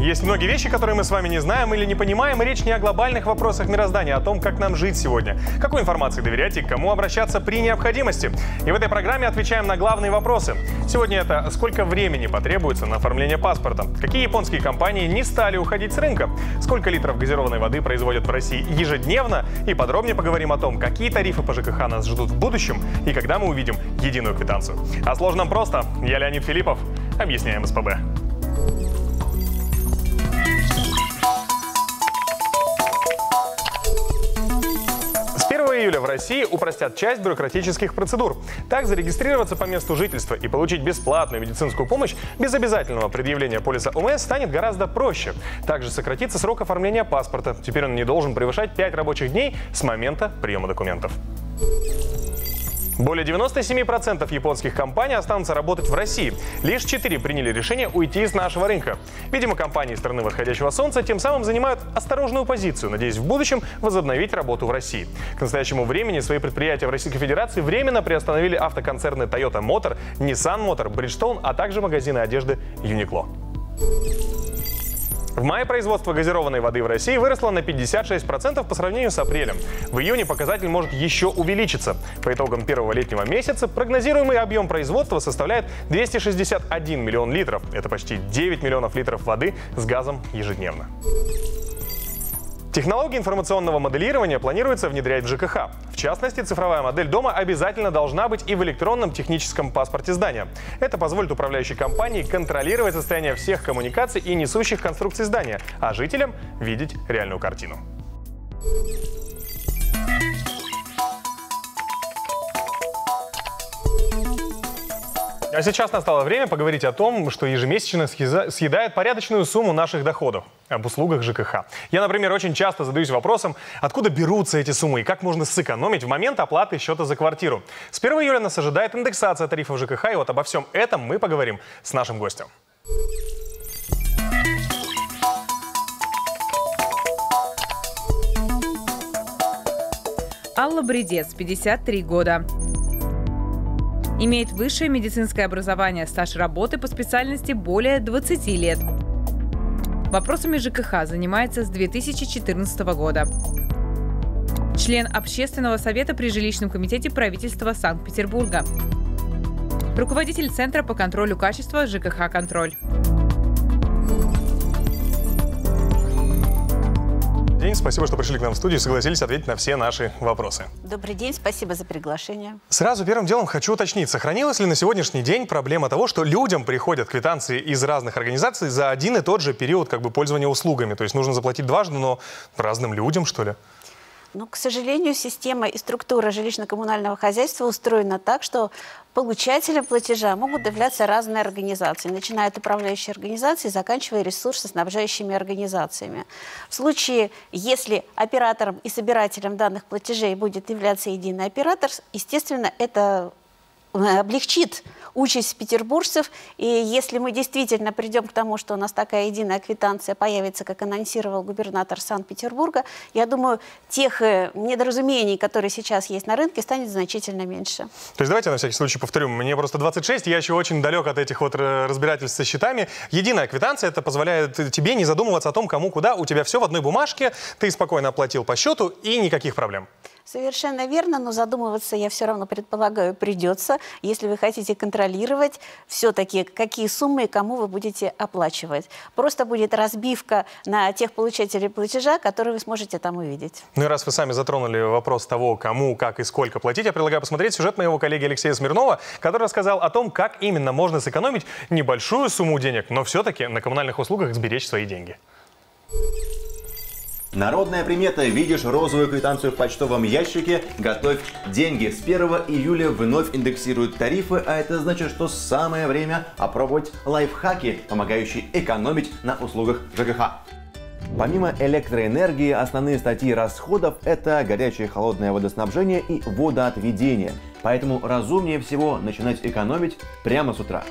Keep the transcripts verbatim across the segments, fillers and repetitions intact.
Есть многие вещи, которые мы с вами не знаем или не понимаем, и речь не о глобальных вопросах мироздания, а о том, как нам жить сегодня, какой информации доверять и к кому обращаться при необходимости. И в этой программе отвечаем на главные вопросы. Сегодня это: сколько времени потребуется на оформление паспорта, какие японские компании не стали уходить с рынка, сколько литров газированной воды производят в России ежедневно, и подробнее поговорим о том, какие тарифы по ЖКХ нас ждут в будущем и когда мы увидим единую квитанцию. О сложном просто. Я Леонид Филиппов. Объясняем СПБ. С первого июля в России упростят часть бюрократических процедур. Так, зарегистрироваться по месту жительства и получить бесплатную медицинскую помощь без обязательного предъявления полиса ОМС станет гораздо проще. Также сократится срок оформления паспорта. Теперь он не должен превышать пять рабочих дней с момента приема документов. Более девяноста семи процентов японских компаний останутся работать в России. Лишь четыре приняли решение уйти из нашего рынка. Видимо, компании страны восходящего солнца тем самым занимают осторожную позицию, надеясь в будущем возобновить работу в России. К настоящему времени свои предприятия в Российской Федерации временно приостановили автоконцерны Toyota Motor, Nissan Motor, Bridgestone, а также магазины одежды Uniqlo. В мае производство газированной воды в России выросло на пятьдесят шесть процентов по сравнению с апрелем. В июне показатель может еще увеличиться. По итогам первого летнего месяца прогнозируемый объем производства составляет двести шестьдесят один миллион литров. Это почти девять миллионов литров воды с газом ежедневно. Технологии информационного моделирования планируется внедрять в ЖКХ. В частности, цифровая модель дома обязательно должна быть и в электронном техническом паспорте здания. Это позволит управляющей компании контролировать состояние всех коммуникаций и несущих конструкций здания, а жителям видеть реальную картину. А сейчас настало время поговорить о том, что ежемесячно съедает порядочную сумму наших доходов, об услугах ЖКХ. Я, например, очень часто задаюсь вопросом, откуда берутся эти суммы и как можно сэкономить в момент оплаты счета за квартиру. С первого июля нас ожидает индексация тарифов ЖКХ, и вот обо всем этом мы поговорим с нашим гостем. Алла Бредец, пятьдесят три года. Имеет высшее медицинское образование, стаж работы по специальности более двадцати лет. Вопросами ЖКХ занимается с две тысячи четырнадцатого года. Член Общественного совета при жилищном комитете правительства Санкт-Петербурга. Руководитель Центра по контролю качества ЖКХ «Контроль». День. Спасибо, что пришли к нам в студию и согласились ответить на все наши вопросы. Добрый день, спасибо за приглашение. Сразу первым делом хочу уточнить, сохранилась ли на сегодняшний день проблема того, что людям приходят квитанции из разных организаций за один и тот же период как бы пользования услугами? То есть нужно заплатить дважды, но разным людям, что ли? Ну, к сожалению, система и структура жилищно-коммунального хозяйства устроена так, что получателем платежа могут являться разные организации, начиная от управляющей организации, заканчивая ресурсоснабжающими организациями. В случае, если оператором и собирателем данных платежей будет являться единый оператор, естественно, это облегчит участь петербуржцев. И если мы действительно придем к тому, что у нас такая единая квитанция появится, как анонсировал губернатор Санкт-Петербурга, я думаю, тех недоразумений, которые сейчас есть на рынке, станет значительно меньше. То есть давайте на всякий случай повторю. Мне просто двадцать шесть, я еще очень далек от этих вот разбирательств со счетами. Единая квитанция, это позволяет тебе не задумываться о том, кому куда. У тебя все в одной бумажке, ты спокойно оплатил по счету и никаких проблем. Совершенно верно, но задумываться, я все равно предполагаю, придется, если вы хотите контролировать все-таки, какие суммы и кому вы будете оплачивать. Просто будет разбивка на тех получателей платежа, которые вы сможете там увидеть. Ну и раз вы сами затронули вопрос того, кому, как и сколько платить, я предлагаю посмотреть сюжет моего коллеги Алексея Смирнова, который рассказал о том, как именно можно сэкономить небольшую сумму денег, но все-таки на коммунальных услугах сберечь свои деньги. Народная примета. Видишь розовую квитанцию в почтовом ящике? Готовь деньги. С первого июля вновь индексируют тарифы, а это значит, что самое время опробовать лайфхаки, помогающие экономить на услугах ЖКХ. Помимо электроэнергии, основные статьи расходов – это горячее и холодное водоснабжение и водоотведение. Поэтому разумнее всего начинать экономить прямо с утра.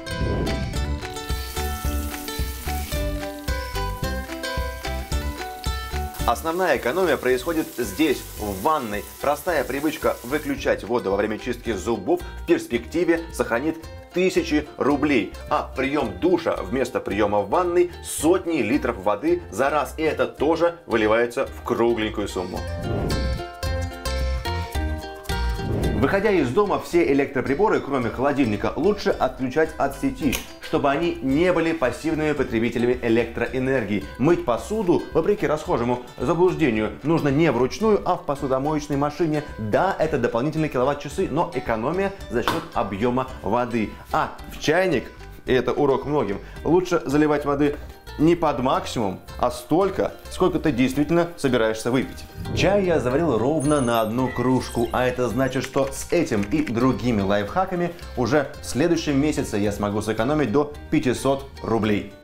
Основная экономия происходит здесь, в ванной. Простая привычка выключать воду во время чистки зубов в перспективе сохранит тысячи рублей. А прием душа вместо приема в ванной сотни литров воды за раз. И это тоже выливается в кругленькую сумму. Выходя из дома, все электроприборы, кроме холодильника, лучше отключать от сети, чтобы они не были пассивными потребителями электроэнергии. Мыть посуду, вопреки расхожему заблуждению, нужно не вручную, а в посудомоечной машине. Да, это дополнительные киловатт-часы, но экономия за счет объема воды. А в чайник, и это урок многим, лучше заливать воды не под максимум, а столько, сколько ты действительно собираешься выпить. Чай я заварил ровно на одну кружку, а это значит, что с этим и другими лайфхаками уже в следующем месяце я смогу сэкономить до пятисот рублей.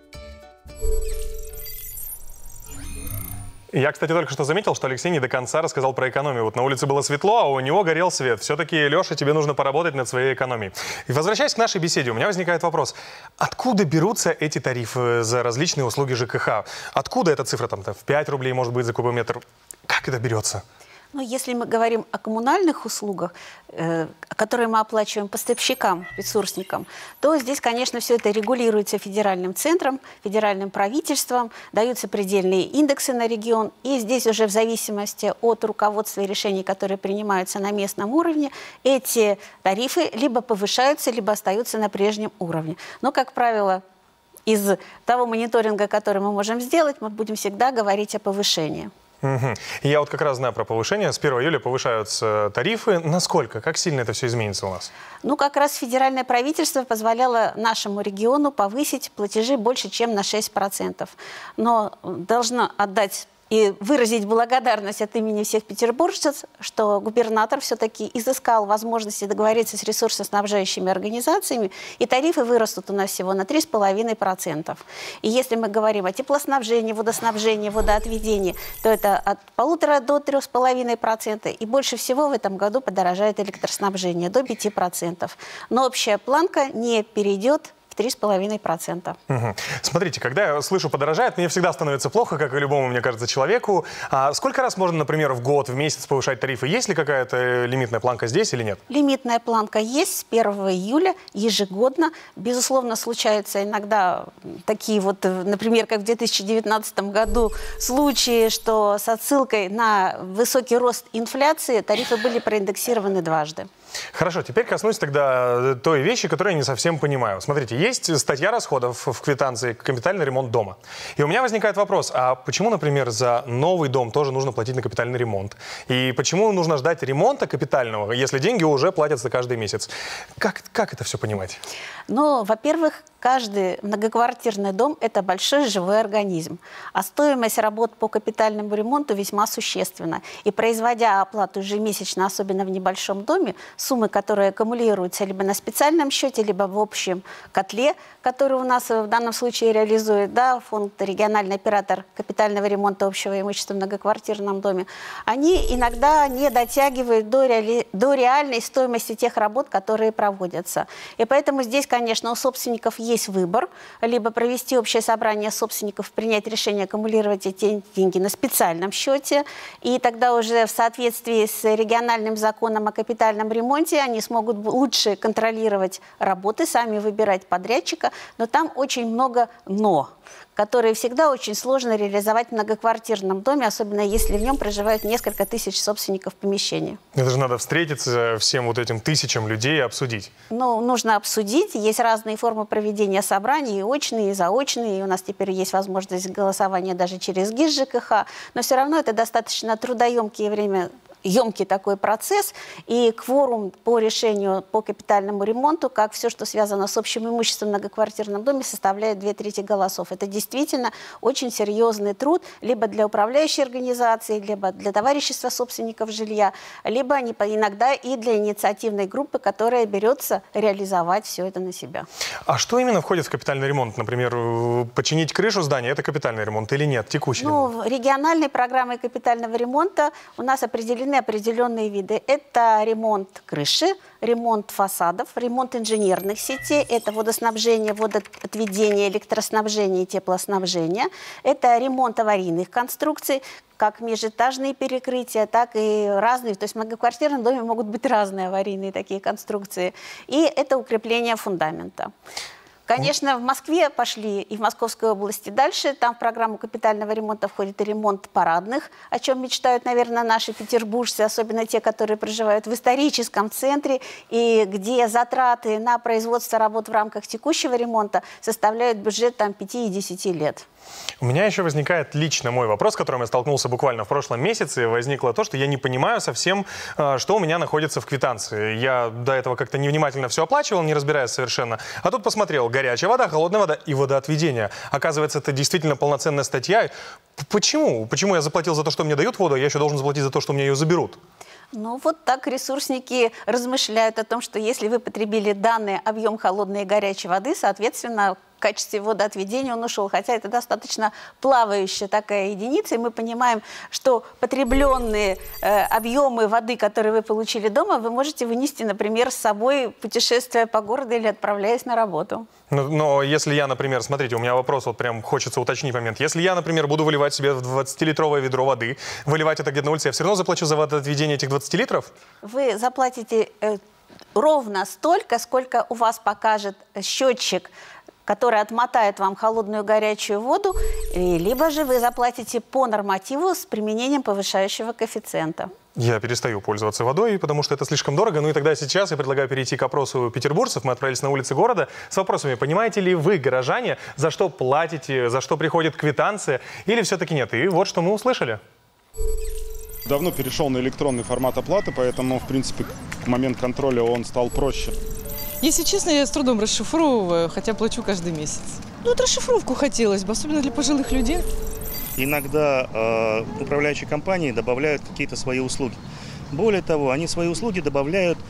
Я, кстати, только что заметил, что Алексей не до конца рассказал про экономию. Вот на улице было светло, а у него горел свет. Все-таки, Леша, тебе нужно поработать над своей экономией. И возвращаясь к нашей беседе, у меня возникает вопрос. Откуда берутся эти тарифы за различные услуги ЖКХ? Откуда эта цифра там в пять рублей, может быть, за кубометр? Как это берется? Ну, если мы говорим о коммунальных услугах, э, которые мы оплачиваем поставщикам, ресурсникам, то здесь, конечно, все это регулируется федеральным центром, федеральным правительством, даются предельные индексы на регион, и здесь уже в зависимости от руководства и решений, которые принимаются на местном уровне, эти тарифы либо повышаются, либо остаются на прежнем уровне. Но, как правило, из того мониторинга, который мы можем сделать, мы будем всегда говорить о повышении. Угу. Я вот как раз знаю про повышение. С первого июля повышаются тарифы. Насколько? Как сильно это все изменится у нас? Ну, как раз федеральное правительство позволяло нашему региону повысить платежи больше, чем на шесть процентов. Но должна отдать и выразить благодарность от имени всех петербуржцев, что губернатор все-таки изыскал возможности договориться с ресурсоснабжающими организациями, и тарифы вырастут у нас всего на три с половиной процента. И если мы говорим о теплоснабжении, водоснабжении, водоотведении, то это от полутора до трех с половиной процента, и больше всего в этом году подорожает электроснабжение до пяти процентов. Но общая планка не перейдет три с половиной процента. Угу. Смотрите, когда я слышу «подорожает», мне всегда становится плохо, как и любому, мне кажется, человеку. А сколько раз можно, например, в год, в месяц повышать тарифы? Есть ли какая-то лимитная планка здесь или нет? Лимитная планка есть с первого июля ежегодно. Безусловно, случаются иногда такие вот, например, как в две тысячи девятнадцатом году, случаи, что с отсылкой на высокий рост инфляции тарифы были проиндексированы дважды. Хорошо, теперь коснусь тогда той вещи, которую я не совсем понимаю. Смотрите, есть статья расходов в квитанции «Капитальный ремонт дома». И у меня возникает вопрос, а почему, например, за новый дом тоже нужно платить на капитальный ремонт? И почему нужно ждать ремонта капитального, если деньги уже платятся каждый месяц? Как, как это все понимать? Ну, во-первых, каждый многоквартирный дом – это большой живой организм. А стоимость работ по капитальному ремонту весьма существенна. И производя оплату ежемесячно, особенно в небольшом доме, суммы, которые аккумулируются либо на специальном счете, либо в общем котле, который у нас в данном случае реализует, да, фонд региональный оператор капитального ремонта общего имущества в многоквартирном доме, они иногда не дотягивают до, реали... до реальной стоимости тех работ, которые проводятся. И поэтому здесь, конечно, у собственников есть выбор, либо провести общее собрание собственников, принять решение аккумулировать эти деньги на специальном счете, и тогда уже в соответствии с региональным законом о капитальном ремонте они смогут лучше контролировать работы, сами выбирать подрядчика, но там очень много «но», которые всегда очень сложно реализовать в многоквартирном доме, особенно если в нем проживают несколько тысяч собственников помещения. Это же надо встретиться всем вот этим тысячам людей и обсудить. Ну, нужно обсудить. Есть разные формы проведения собраний, и очные, и заочные. И у нас теперь есть возможность голосования даже через ГИС ЖКХ. Но все равно это достаточно трудоемкие время емкий такой процесс, и кворум по решению по капитальному ремонту, как все, что связано с общим имуществом в многоквартирном доме, составляет две трети голосов. Это действительно очень серьезный труд либо для управляющей организации, либо для товарищества собственников жилья, либо иногда и для инициативной группы, которая берется реализовать все это на себя. А что именно входит в капитальный ремонт? Например, починить крышу здания – это капитальный ремонт или нет? Текущий ну, ремонт? Региональной программой капитального ремонта у нас определены определенные виды. Это ремонт крыши, ремонт фасадов, ремонт инженерных сетей, это водоснабжение, водоотведение, электроснабжение и теплоснабжение, это ремонт аварийных конструкций, как межэтажные перекрытия, так и разные. То есть в многоквартирном доме могут быть разные аварийные такие конструкции. И это укрепление фундамента. Конечно, в Москве пошли и в Московской области дальше. Там в программу капитального ремонта входит и ремонт парадных, о чем мечтают, наверное, наши петербуржцы, особенно те, которые проживают в историческом центре, и где затраты на производство работ в рамках текущего ремонта составляют бюджет там пяти-десяти лет. У меня еще возникает лично мой вопрос, с которым я столкнулся буквально в прошлом месяце. Возникло то, что я не понимаю совсем, что у меня находится в квитанции. Я до этого как-то невнимательно все оплачивал, не разбираясь совершенно. А тут посмотрел: горячая вода, холодная вода и водоотведение. Оказывается, это действительно полноценная статья. Почему? Почему я заплатил за то, что мне дают воду, а я еще должен заплатить за то, что мне ее заберут? Ну, вот так ресурсники размышляют о том, что если вы потребили данный объем холодной и горячей воды, соответственно, в качестве водоотведения он ушел. Хотя это достаточно плавающая такая единица, и мы понимаем, что потребленные э, объемы воды, которые вы получили дома, вы можете вынести, например, с собой, путешествуя по городу или отправляясь на работу. Но, но если я, например, смотрите, у меня вопрос, вот прям хочется уточнить момент. Если я, например, буду выливать себе в двадцатилитровое ведро воды, выливать это где-то на улице, я все равно заплачу за водоотведение этих двадцати литров? Вы заплатите э, ровно столько, сколько у вас покажет счетчик, который отмотает вам холодную горячую воду, либо же вы заплатите по нормативу с применением повышающего коэффициента. Я перестаю пользоваться водой, потому что это слишком дорого. Ну и тогда сейчас я предлагаю перейти к опросу петербуржцев. Мы отправились на улицы города с вопросами: понимаете ли вы, горожане, за что платите, за что приходит квитанция, или все-таки нет? И вот что мы услышали. Давно перешел на электронный формат оплаты, поэтому, в принципе, момент контроля он стал проще. Если честно, я с трудом расшифровываю, хотя плачу каждый месяц. Ну, вот расшифровку хотелось бы, особенно для пожилых людей. Иногда э, управляющие компании добавляют какие-то свои услуги. Более того, они свои услуги добавляют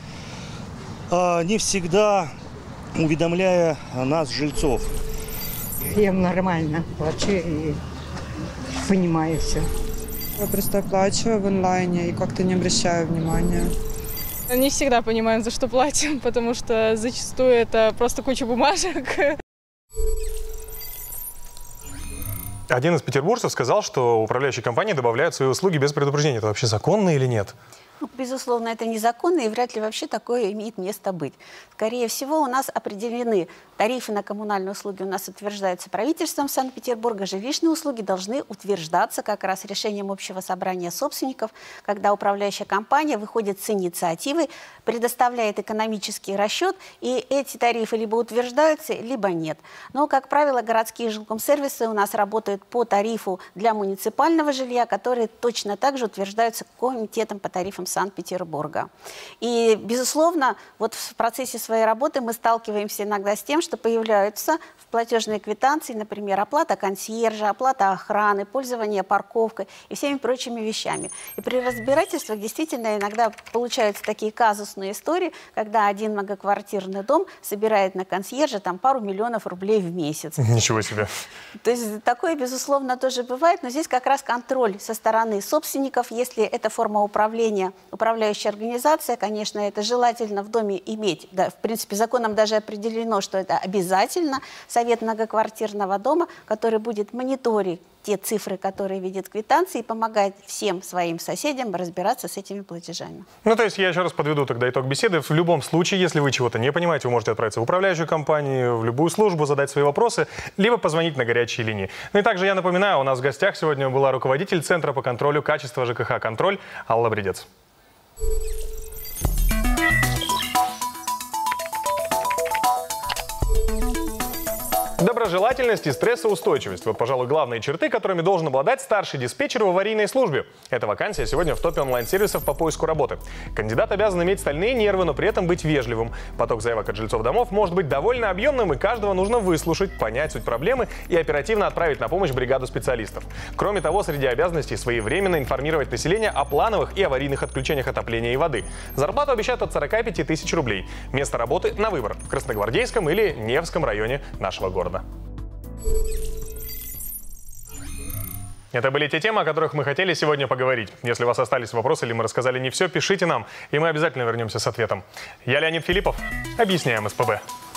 э, не всегда уведомляя нас, жильцов. Я нормально плачу и понимаю все. Я просто оплачиваю в онлайне и как-то не обращаю внимания. Не всегда понимаем, за что платим, потому что зачастую это просто куча бумажек. Один из петербуржцев сказал, что управляющие компании добавляют свои услуги без предупреждения. Это вообще законно или нет? Ну, безусловно, это незаконно, и вряд ли вообще такое имеет место быть. Скорее всего, у нас определены тарифы на коммунальные услуги, у нас утверждаются правительством Санкт-Петербурга, жилищные услуги должны утверждаться как раз решением общего собрания собственников, когда управляющая компания выходит с инициативой, предоставляет экономический расчет, и эти тарифы либо утверждаются, либо нет. Но, как правило, городские жилкомсервисы у нас работают по тарифу для муниципального жилья, которые точно так же утверждаются комитетом по тарифам Санкт-Петербурга. И, безусловно, вот в процессе своей работы мы сталкиваемся иногда с тем, что появляются в платежной квитанции, например, оплата консьержа, оплата охраны, пользование парковкой и всеми прочими вещами. И при разбирательствах действительно иногда получаются такие казусные истории, когда один многоквартирный дом собирает на консьержа там пару миллионов рублей в месяц. Ничего себе. То есть такое, безусловно, тоже бывает, но здесь как раз контроль со стороны собственников, если это форма управления, управляющая организация, конечно, это желательно в доме иметь. Да, в принципе, законом даже определено, что это обязательно совет многоквартирного дома, который будет мониторить те цифры, которые видят квитанции, и помогать всем своим соседям разбираться с этими платежами. Ну, то есть я еще раз подведу тогда итог беседы. В любом случае, если вы чего-то не понимаете, вы можете отправиться в управляющую компанию, в любую службу, задать свои вопросы, либо позвонить на горячие линии. Ну и также я напоминаю, у нас в гостях сегодня была руководитель Центра по контролю качества ЖКХ «Контроль» Алла Бредец. Доброжелательность и стрессоустойчивость. Вот, пожалуй, главные черты, которыми должен обладать старший диспетчер в аварийной службе. Эта вакансия сегодня в топе онлайн-сервисов по поиску работы. Кандидат обязан иметь стальные нервы, но при этом быть вежливым. Поток заявок от жильцов домов может быть довольно объемным, и каждого нужно выслушать, понять суть проблемы и оперативно отправить на помощь бригаду специалистов. Кроме того, среди обязанностей своевременно информировать население о плановых и аварийных отключениях отопления и воды. Зарплату обещают от сорока пяти тысяч рублей. Место работы на выбор в Красногвардейском или Невском районе нашего города. Это были те темы, о которых мы хотели сегодня поговорить. Если у вас остались вопросы или мы рассказали не все, пишите нам, и мы обязательно вернемся с ответом. Я Леонид Филиппов. Объясняем СПБ.